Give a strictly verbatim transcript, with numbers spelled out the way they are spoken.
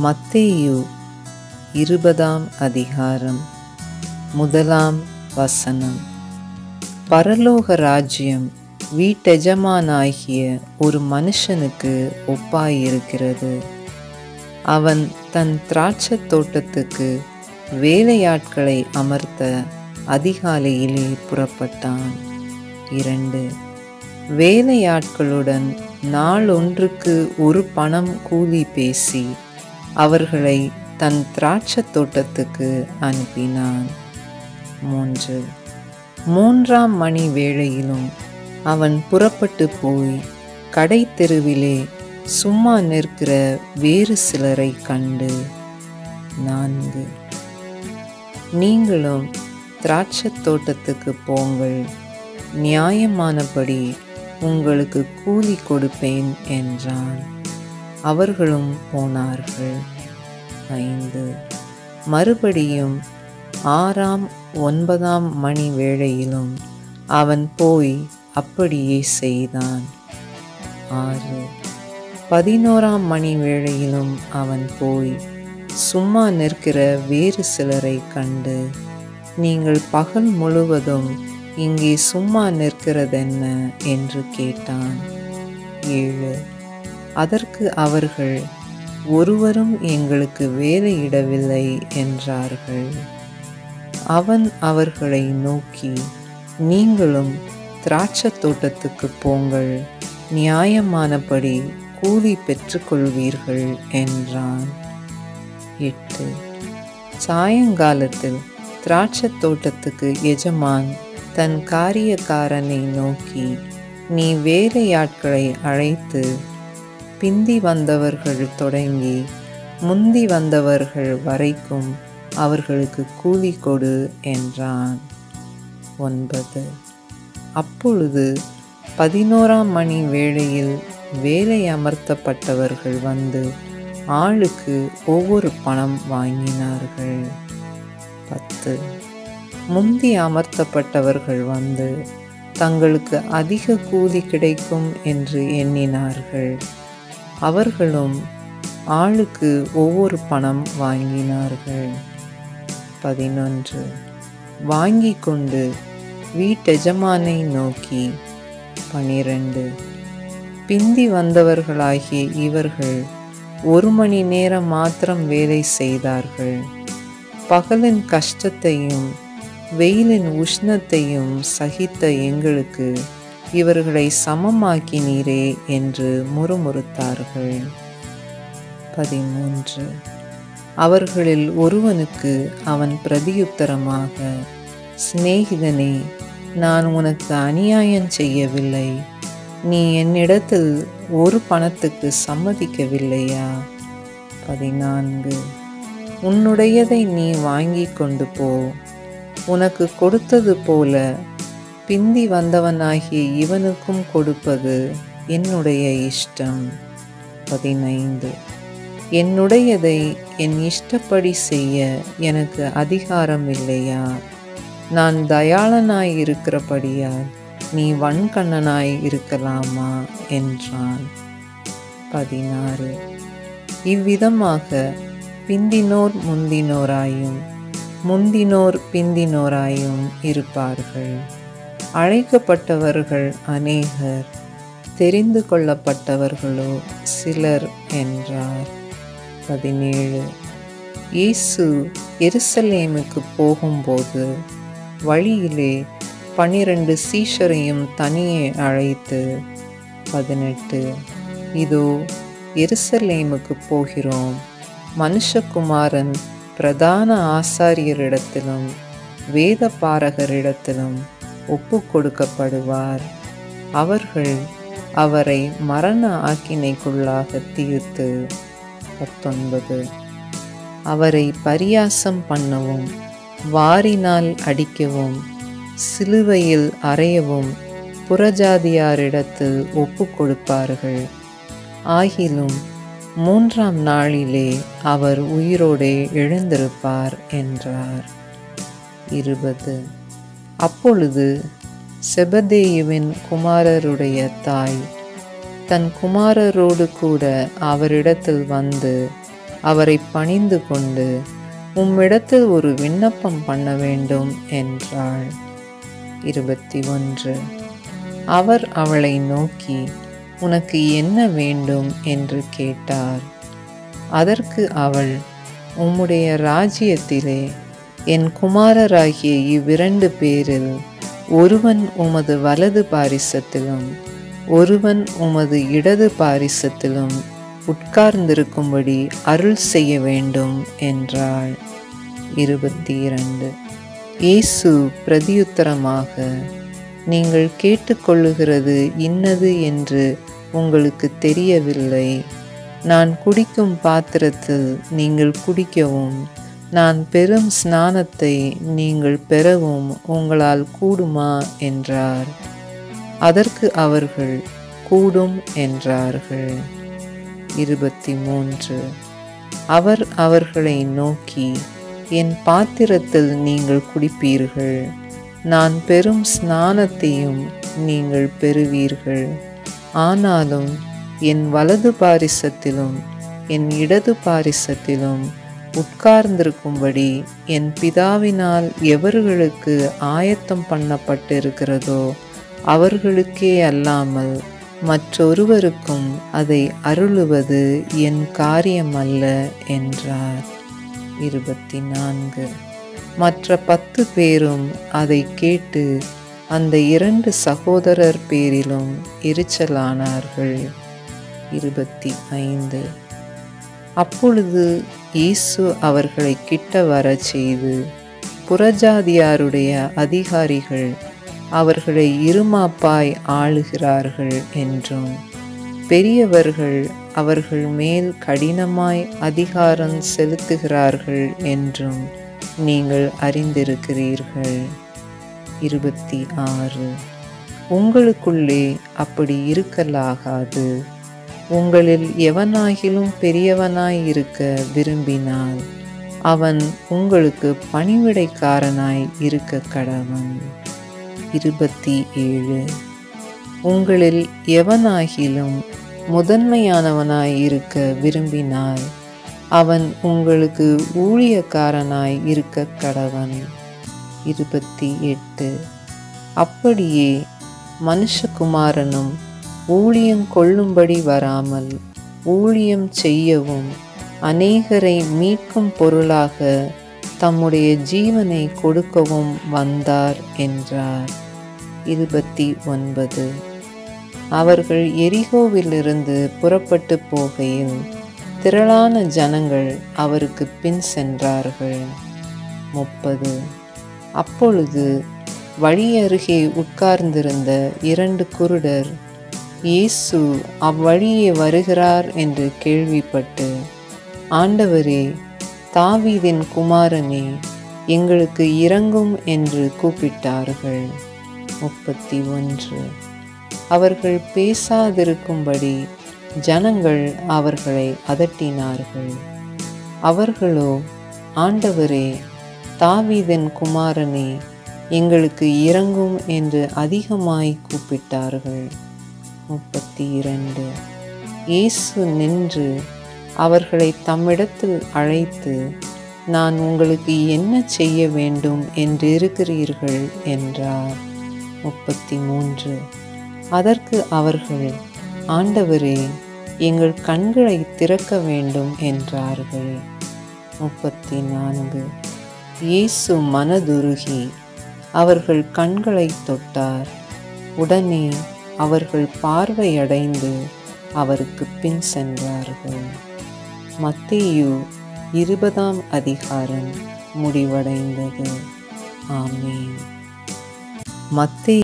மத்தேயு இருபதாம் அதிகாரம் முதலாம் வசனம். பரலோக ராஜ்யம் வீட்டெஜமானாகிய ஒரு மனுஷனுக்கு ஒப்பாயிருக்கிறது. அவன் தன் திராட்சத் தோட்டத்துக்கு வேலையாட்களை அமர்த்த அதிகாலையிலே புறப்பட்டான். இரண்டு வேலையாட்களுடன் நாளொன்றுக்கு ஒரு பணம் கூலி பேசி அவர்களை தன் திராட்சத் தோட்டத்துக்கு அனுப்பினான். மூன்று மூன்றாம் மணி வேளையிலும் அவன் புறப்பட்டு போய் கடை தெருவிலே சும்மா நிற்கிற வேறு சிலரை கண்டு. நான்கு நீங்களும் திராட்சத் தோட்டத்துக்கு போங்கள், நியாயமானபடி உங்களுக்கு கூலி கொடுப்பேன் என்றான். அவர்களும் போனார்கள். ஐந்து மறுபடியும் ஆறாம் ஒன்பதாம் மணி வேளையிலும் அவன் போய் அப்படியே செய்தான். ஆறு பதினோராம் மணி வேளையிலும் அவன் போய் சும்மா நிற்கிற வேறு சிலரை கண்டு, நீங்கள் பகல் முழுவதும் இங்கே சும்மா நிற்கிறதென்ன என்று கேட்டான். ஏழு அதற்கு அவர்கள், ஒருவரும் எங்களுக்கு வேலையிடவில்லை என்றார்கள். அவன் அவர்களை நோக்கி, நீங்களும் திராட்சத் தோட்டத்துக்கு போங்கள், நியாயமானபடி கூலி பெற்றுக்கொள்வீர்கள் என்றான். எட்டு சாயங்காலத்தில் திராட்சத் தோட்டத்துக்கு எஜமான் தன் காரியக்காரனை நோக்கி, நீ வேலையாட்களை அழைத்து பிந்தி வந்தவர்கள் தொடங்கி முந்தி வந்தவர்கள் வரைக்கும் அவர்களுக்கு கூலி கொடு என்றான். ஒன்பது அப்பொழுது பதினோராம் மணி வேளையில் வேலை அமர்த்தப்பட்டவர்கள் வந்து ஆளுக்கு ஒவ்வொரு பணம் வாங்கினார்கள். பத்து முந்தி அமர்த்தப்பட்டவர்கள் வந்து தங்களுக்கு அதிக கூலி கிடைக்கும் என்று எண்ணினார்கள். அவர்களும் ஆளுக்கு ஒவ்வொரு பணம் வாங்கினார்கள். பதினொன்று வாங்கி கொண்டு வீட்டெஜமானை நோக்கி, பனிரெண்டு பிந்தி வந்தவர்களாகிய இவர்கள் ஒரு மணி நேரம் மாத்திரம் வேலை செய்தார்கள். பகலின் கஷ்டத்தையும் வெயிலின் உஷ்ணத்தையும் சகித்த எங்களுக்கு இவர்களை சமமாக்கினீரே என்று முறுமுறுத்தார்கள். பதிமூன்று அவர்களில் ஒருவனுக்கு அவன் பிரதியுத்தரமாக, சிநேகிதனே, நான் உனக்கு அநியாயம் செய்யவில்லை. நீ என்னிடத்தில் ஒரு பணத்துக்கு சம்மதிக்கவில்லையா? பதினான்கு உன்னுடையதை நீ வாங்கி கொண்டு போ. உனக்கு கொடுத்தது போல பிந்தி வந்தவனாகிய இவனுக்கும் கொடுப்பது என்னுடைய இஷ்டம். பதினைந்து என்னுடையதை என் இஷ்டப்படி செய்ய எனக்கு அதிகாரம் இல்லையா? நான் தயாளனாய் இருக்கிறபடியால் நீ வன்கண்ணனாய் இருக்கலாமா என்றான். பதினாறு இவ்விதமாக பிந்தினோர் முந்தினோராயும் முந்தினோர் பிந்தினோராயும் இருப்பார்கள். அழைக்கப்பட்டவர்கள் அநேகர், தெரிந்து கொள்ளப்பட்டவர்களோ சிலர் என்றார். பதினேழு இயேசு எருசலேமுக்கு போகும்போது வழியிலே பனிரண்டு சீஷரையும் தனியே அழைத்து, பதினெட்டு இதோ எருசலேமுக்கு போகிறோம், மனுஷகுமாரன் பிரதான ஆசாரியரிடத்திலும் வேத பாரகரிடத்திலும் ஒப்பு கொடுக்கப்படுவார். அவர்கள் அவரை மரண ஆக்கினைக்குள்ளாக தீர்த்து, பத்தொன்பது அவரை பரியாசம் பண்ணவும் வாரினால் அடிக்கவும் சிலுவையில் அறையவும் புறஜாதியாரிடத்தில் ஒப்பு கொடுப்பார்கள். ஆகிலும் மூன்றாம் நாளிலே அவர் உயிரோடே எழுந்திருப்பார் என்றார். இருபது அப்பொழுது செபதேயுவின் குமாரருடைய தாய் தன் குமாரரோடு கூட அவரிடத்தில் வந்து, அவரை பணிந்து கொண்டு, உம்மிடத்தில் ஒரு விண்ணப்பம் பண்ண வேண்டும் என்றாள். இருபத்தி ஒன்று. அவர் அவளை நோக்கி, உனக்கு என்ன வேண்டும் என்று கேட்டார். அதற்கு அவள், உம்முடைய ராஜ்யத்திலே என் குமாரராகிய இவ்விரண்டு பேரில் ஒருவன் உமது வலது பாரிசத்திலும் ஒருவன் உமது இடது பாரிசத்திலும் உட்கார்ந்திருக்கும்படி அருள் செய்ய வேண்டும் என்றாள். இருபத்தி இரண்டு. இயேசு பிரதியுத்தரமாக, நீங்கள் கேட்டுக்கொள்ளுகிறது இன்னது என்று உங்களுக்கு தெரியவில்லை. நான் குடிக்கும் பாத்திரத்தில் நீங்கள் குடிக்கவும், நான் பெறும் ஸ்நானத்தை நீங்கள் பெறவும் உங்களால் கூடுமா என்றார். அதற்கு அவர்கள், கூடும் என்றார்கள். இருபத்தி மூன்று. அவர் அவர்களை நோக்கி, என் பாத்திரத்தில் நீங்கள் குடிப்பீர்கள், நான் பெறும் ஸ்நானத்தையும் நீங்கள் பெறுவீர்கள். ஆனாலும் என் வலது பாரிசத்திலும் என் இடது பாரிசத்திலும் உட்கார்ந்திருக்கும்படி என் பிதாவினால் எவர்களுக்கு ஆயத்தம் பண்ணப்பட்டிருக்கிறதோ அவர்களுக்கே அல்லாமல் மற்றொருவருக்கும் அதை அருளுவது என் காரியமல்ல என்றார். இருபத்தி நான்கு. மற்ற பத்து பேரும் அதை கேட்டு அந்த இரண்டு சகோதரர் பேரிலும் எரிச்சலானார்கள். இருபத்தி ஐந்து. அப்பொழுது இயேசு அவர்களை கிட்ட வர செய்து, புறஜாதியாருடைய அதிகாரிகள் அவர்களை இருமாப்பாய் ஆளுகிறார்கள் என்றும், பெரியவர்கள் அவர்கள் மேல் கடினமாய் அதிகாரம் செலுத்துகிறார்கள் என்றும் நீங்கள் அறிந்திருக்கிறீர்கள். இருபத்தி ஆறு. உங்களுக்குள்ளே அப்படி இருக்கலாகாது. உங்களில் எவனாகிலும் பெரியவனாய் இருக்க விரும்பினால் அவன் உங்களுக்கு பணிவிடைக்காரனாய் இருக்க கடவன். இருபத்தி ஏழு. உங்களில் எவனாகிலும் முதன்மையானவனாய் இருக்க விரும்பினால் அவன் உங்களுக்கு ஊழியக்காரனாய் இருக்க கடவன். இருபத்தி எட்டு. அப்படியே மனுஷகுமாரனும் ஊழியம் கொள்ளும்படி வராமல் ஊழியம் செய்யவும் அநேகரை மீட்கும் பொருளாக தம்முடைய ஜீவனை கொடுக்கவும் வந்தார் என்றார். இருபத்தி ஒன்பது. அவர்கள் எரிகோவிலிருந்து புறப்பட்டு போகையில் திரளான ஜனங்கள் அவருக்கு பின் சென்றார்கள். முப்பது. அப்பொழுது வழியருகே உட்கார்ந்திருந்த இரண்டு குருடர் இயேசு அவ்வழியே வருகிறார் என்று கேள்விப்பட்டு, ஆண்டவரே, தாவீதின் குமாரனே, எங்களுக்கு இரங்கும் என்று கூப்பிட்டார்கள். முப்பத்தி ஒன்று. அவர்கள் பேசாதிருக்கும்படி ஜனங்கள் அவர்களை அதட்டினார்கள். அவர்களோ, ஆண்டவரே, தாவீதின் குமாரனே, எங்களுக்கு இரங்கும் என்று அதிகமாய் கூப்பிட்டார்கள். முப்பத்தி இரண்டு. இயேசு நின்று அவர்களை தம்மிடத்தில் அழைத்து, நான் உங்களுக்கு என்ன செய்ய வேண்டும் என்று இருக்கிறீர்கள் என்றார். முப்பத்தி மூன்று. அதற்கு அவர்கள், ஆண்டவரே, எங்கள் கண்களை திறக்க வேண்டும் என்றார்கள். முப்பத்தி நான்கு. இயேசு மனதுருகி அவர்கள் கண்களை தொட்டார். உடனே அவர்கள் பார்வையடைந்து அவருக்கு பின் சென்றார்கள். மத்தேயு இருபதாம் அதிகாரம் முடிவடைந்தது. ஆமென். மத்தேயு